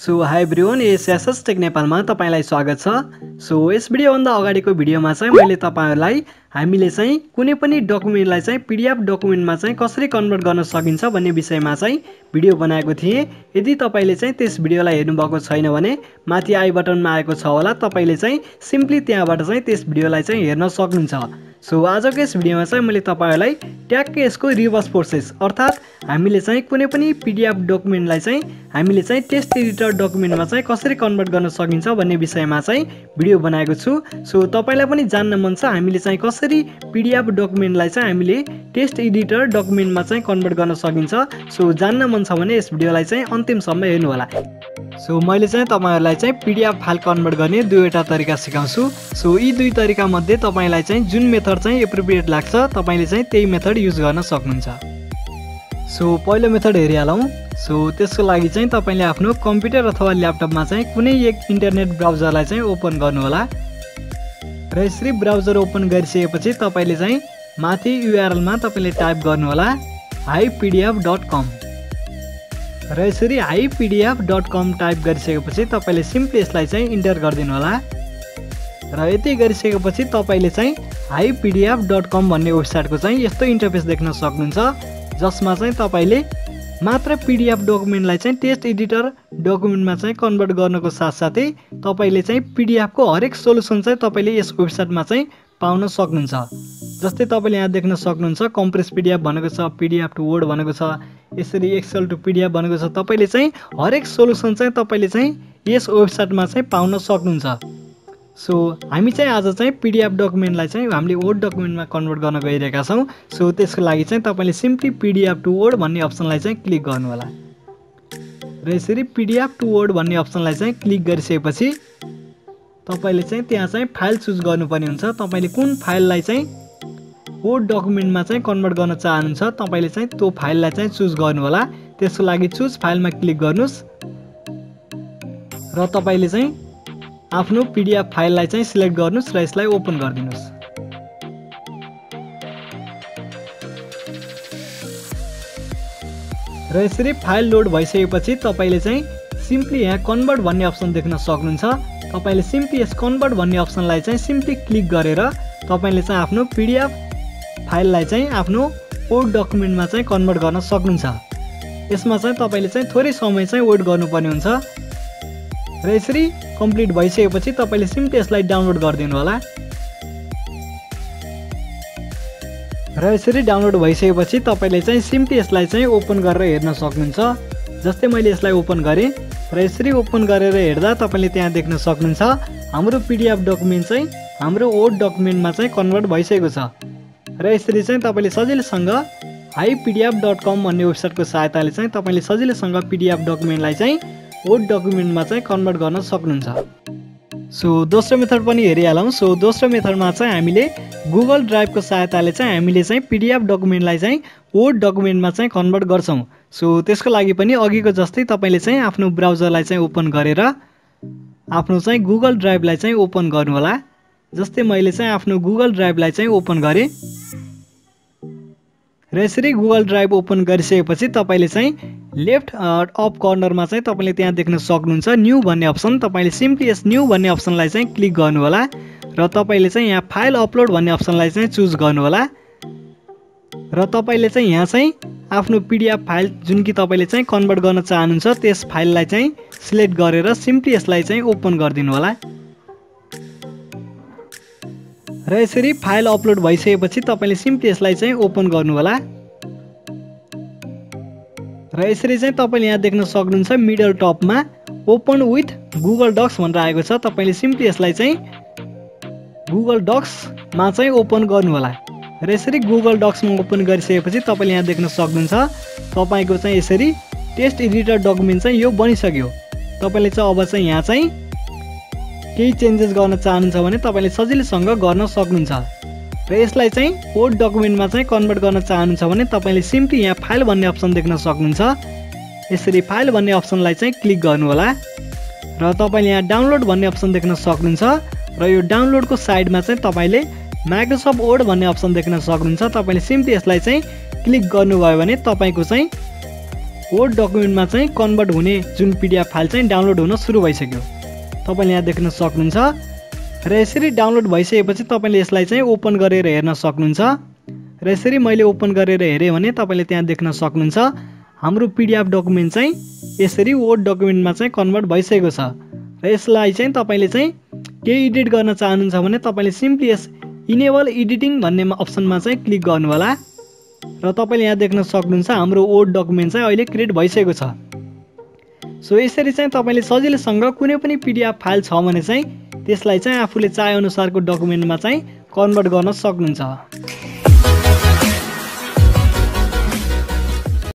So hi everyone, SSS tech नेपालमा तपाईलाई स्वागत छ। सो यस भिडियोभन्दा अगाडिको भिडियोमा चाहिँ मैले तपाईहरुलाई हामीले चाहिँ कुनै पनि डकुमेन्टलाई चाहिँ पीडीएफ डकुमेन्टमा चाहिँ कसरी कन्भर्ट गर्न सकिन्छ भन्ने विषयमा चाहिँ भिडियो बनाएको थिएँ। यदि तपाईले चाहिँ त्यस भिडियोलाई हेर्नु भएको छैन भने माथि आई बटनमा आएको छ होला, तपाईले चाहिँ सिम्पली त्यहाँबाट चाहिँ त्यस भिडियोलाई चाहिँ हेर्न सक्नुहुन्छ। सो आजको यस भिडियोमा चाहिँ मैले तपाईहरुलाई ट्याक्कै यसको रिभर्स प्रोसेस अर्थात हामीले चाहिँ कुनै पनि पीडीएफ डकुमेन्टलाई चाहिँ हामीले चाहिँ टेक्स्ट एडिटर डकुमेन्टमा चाहिँ कसरी कन्भर्ट गर्न सकिन्छ भन्ने विषयमा चाहिँ भिडियो बनाएको छु। सो तपाईलाई पनि जान्न मन छ हामीले चाहिँ कसरी पीडीएफ डकुमेन्टलाई चाहिँ हामीले टेक्स्ट एडिटर डकुमेन्टमा चाहिँ कन्भर्ट गर्न सकिन्छ। सो जान्न मन छ भने यस भिडियोलाई चाहिँ अन्तिमसम्म हेर्नु होला। सो मैले चाहिँ तपाईहरुलाई चाहिँ पीडीएफ फाइल कन्भर्ट गर्ने दुईवटा तरिका सिकाउँछु। सो यी दुई तरिका मध्ये तपाईलाई चाहिँ जुन मेथड चाहिँ एप्रोप्रिएट लाग्छ तपाईले चाहिँ त्यही मेथड युज गर्न सक्नुहुन्छ। सो पहिलो मेथड हेरिहालौँ। सो त्यसको लागि चाहिँ तपाईले आफ्नो कम्प्युटर अथवा ल्यापटपमा चाहिँ कुनै एक इन्टरनेट ब्राउजरलाई चाहिँ ओपन गर्नु होला र यसरी ब्राउजर ओपन गरिसकेपछि तपाईले चाहिँ माथि युआरएलमा तपाईले टाइप गर्नु होला haipdf.com र यसरी haipdf.com टाइप गरिसकेपछि तपाईले सिम्पली यसलाई चाहिँ इन्टर गरिदिनु होला र यति गरिसकेपछि तपाईले चाहिँ haipdf.com भन्ने वेबसाइटको चाहिँ यस्तो इन्टरफेस देख्न सक्नुहुन्छ, जसमा चाहिँ तपाईले मात्र पीडीएफ डकुमेन्टलाई चाहिँ टेक्स्ट एडिटर डकुमेन्टमा चाहिँ कन्भर्ट गर्नको साथसाथै तपाईले चाहिँ पीडीएफ को हरेक सोलुसन चाहिँ तपाईले यस वेबसाइटमा चाहिँ पाउन सक्नुहुन्छ। जस्तै तपाईले यहाँ देख्न सक्नुहुन्छ कम्प्रेस पीडीएफ भनेको छ, पीडीएफ टु वर्ड भनेको छ, यसरी एक्सेल टु पीडीएफ भनेको छ। तपाईले चाहिँ हरेक सोलुसन चाहिँ तपाईले चाहिँ यस वेबसाइटमा चाहिँ पाउन सक्नुहुन्छ। सो हामी चाहिँ आज चाहिँ पीडीएफ डकुमेन्टलाई चाहिँ हामीले वर्ड डकुमेन्टमा कन्भर्ट गर्न गइरहेका छौँ। सो त्यसको लागि चाहिँ तपाईले सिम्पली पीडीएफ टु वर्ड भन्ने अप्सनलाई चाहिँ क्लिक गर्नु होला र यसरी पीडीएफ टु वर्ड भन्ने अप्सनलाई चाहिँ क्लिक गरिसकेपछि तपाईले चाहिँ त्यहाँ चाहिँ फाइल चुज गर्नुपर्ने हुन्छ। तपाईले कुन फाइललाई चाहिँ वर्ड डकुमेन्टमा चाहिँ कन्भर्ट गर्न चाहनुहुन्छ तपाईले चाहिँ त्यो फाइललाई चाहिँ चुज गर्नु होला। त्यसको लागि चुज फाइलमा क्लिक गर्नुस् र तपाईले चाहिँ आफ्नो पीडीएफ फाइललाई चाहिँ सिलेक्ट गर्नुस् र यसलाई ओपन गरिदिनुस्। र यसरी फाइल लोड भइसकेपछि तपाईले चाहिँ सिम्पली यहाँ कन्भर्ट भन्ने अप्सन देख्न सक्नुहुन्छ। तपाईले सिम्पली यस कन्भर्ट भन्ने अप्सनलाई चाहिँ सिम्पली क्लिक गरेर तपाईले चाहिँ आफ्नो पीडीएफ फाइललाई चाहिँ आफ्नो वर्ड डकुमेन्टमा चाहिँ कन्भर्ट गर्न सक्नुहुन्छ। यसमा चाहिँ तपाईले चाहिँ थोरै समय चाहिँ वेट गर्नुपर्ने हुन्छ र यसरी कम्प्लिट भइसकेपछि तपाईले सिम्पली यसलाई डाउनलोड गरिदिनु होला र यसरी डाउनलोड भइसकेपछि तपाईले चाहिँ सिम्पली यसलाई चाहिँ ओपन गरेर हेर्न सक्नुहुन्छ। जस्तै मैले यसलाई ओपन गरेँ र यसरी ओपन गरेर हेर्दा तपाईले त्यहाँ देख्न सक्नुहुन्छ हाम्रो पीडीएफ डकुमेन्ट चाहिँ हाम्रो वर्ड डकुमेन्टमा चाहिँ कन्भर्ट भइसकेको छ र यसरी चाहिँ तपाईले सजिलैसँग haipdf.com भन्ने वेबसाइटको सहायताले चाहिँ तपाईले सजिलैसँग पीडीएफ डकुमेन्टलाई चाहिँ वर्ड डकुमेन्टमा चाहिँ कन्भर्ट गर्न सक्नुहुन्छ। सो दोस्रो मेथड पनि हेरिहालौँ। सो दोस्रो मेथडमा चाहिँ हामीले गुगल ड्राइभको सहायताले चाहिँ हामीले चाहिँ पीडीएफ डकुमेन्टलाई चाहिँ वर्ड डकुमेन्टमा चाहिँ कन्भर्ट गर्छौँ। सो त्यसको लागि पनि अघिको जस्तै तपाईले चाहिँ आफ्नो ब्राउजरलाई चाहिँ ओपन गरेर आफ्नो चाहिँ गुगल ड्राइभलाई चाहिँ ओपन गर्नु होला। जस्तै मैले चाहिँ आफ्नो गुगल ड्राइभलाई चाहिँ ओपन गरेँ र यसरी गुगल ड्राइभ ओपन गरिसकेपछि तपाईले चाहिँ लेफ्ट अप कर्नरमा चाहिँ तपाईले त्यहाँ देख्न सक्नुहुन्छ न्यू भन्ने अप्सन। तपाईले सिम्पली यस न्यू भन्ने अप्सनलाई चाहिँ क्लिक गर्नु होला र तपाईले चाहिँ यहाँ फाइल अपलोड भन्ने अप्सनलाई चाहिँ चुज गर्नु होला र तपाईले चाहिँ यहाँ चाहिँ आफ्नो पीडीएफ फाइल जुन कि तपाईले चाहिँ कन्भर्ट गर्न चाहनुहुन्छ त्यस फाइललाई चाहिँ सिलेक्ट गरेर सिम्पली यसलाई चाहिँ ओपन गरिदिनु होला र यसरी फाइल अपलोड भइसकेपछि तपाईले सिम्पली यसलाई चाहिँ ओपन गर्नु होला र यसरी चाहिँ तपाईले यहाँ देख्न सक्नुहुन्छ मिडल टपमा ओपन विथ गुगल डक्स भनेर आएको छ। तपाईले सिम्पली यसलाई चाहिँ गुगल डक्समा चाहिँ ओपन गर्नु होला र यसरी गुगल डक्समा ओपन गरिसकेपछि तपाईले यहाँ देख्न सक्नुहुन्छ तपाईको चाहिँ यसरी टेक्स्ट एडिटर डकुमेन्ट चाहिँ यो बनिसक्यो। तपाईले चाहिँ अब चाहिँ यहाँ चाहिँ केही चेन्जेस गर्न चाहनुहुन्छ भने तपाईले सजिलैसँग गर्न सक्नुहुन्छ र यसलाई चाहिँ वर्ड डकुमेन्टमा चाहिँ कन्भर्ट गर्न चाहनुहुन्छ भने तपाईले सिम्पली यहाँ फाइल भन्ने अप्सन देख्न सक्नुहुन्छ। यसरी फाइल भन्ने अप्सनलाई चाहिँ क्लिक गर्नु होला र तपाईले यहाँ डाउनलोड भन्ने अप्सन देख्न सक्नुहुन्छ र यो डाउनलोडको साइडमा चाहिँ तपाईले माइक्रोसफ्ट वर्ड भन्ने अप्सन देख्न सक्नुहुन्छ। तपाईले सिम्पली यसलाई चाहिँ क्लिक गर्नुभयो भने तपाईको चाहिँ वर्ड डकुमेन्टमा चाहिँ कन्भर्ट हुने जुन पिडिएफ फाइल चाहिँ डाउनलोड हुन सुरु भइसक्यो। तपाईँले यहाँ देख्न सक्नुहुन्छ र यसरी डाउनलोड भइसकेपछि तपाईँले यसलाई चाहिँ ओपन गरेर हेर्न सक्नुहुन्छ। र यसरी मैले ओपन गरेर हेरेँ भने तपाईँले त्यहाँ देख्न सक्नुहुन्छ हाम्रो पिडिएफ डकुमेन्ट चाहिँ यसरी वर्ड डकुमेन्टमा चाहिँ कन्भर्ट भइसकेको छ। र यसलाई चाहिँ तपाईँले चाहिँ केही एडिट गर्न चाहनुहुन्छ भने तपाईँले सिम्पली यस इनेबल एडिटिङ भन्ने अप्सनमा चाहिँ क्लिक गर्नु होला र तपाईँले यहाँ देख्न सक्नुहुन्छ हाम्रो वर्ड डकुमेन्ट चाहिँ अहिले क्रिएट भइसकेको छ। सो यसरी चाहिँ तपाईँले सजिलैसँग कुनै पनि पिडिएफ फाइल छ भने चाहिँ त्यसलाई चाहिँ आफूले चाहे अनुसारको डकुमेन्टमा चाहिँ कन्भर्ट गर्न सक्नुहुन्छ।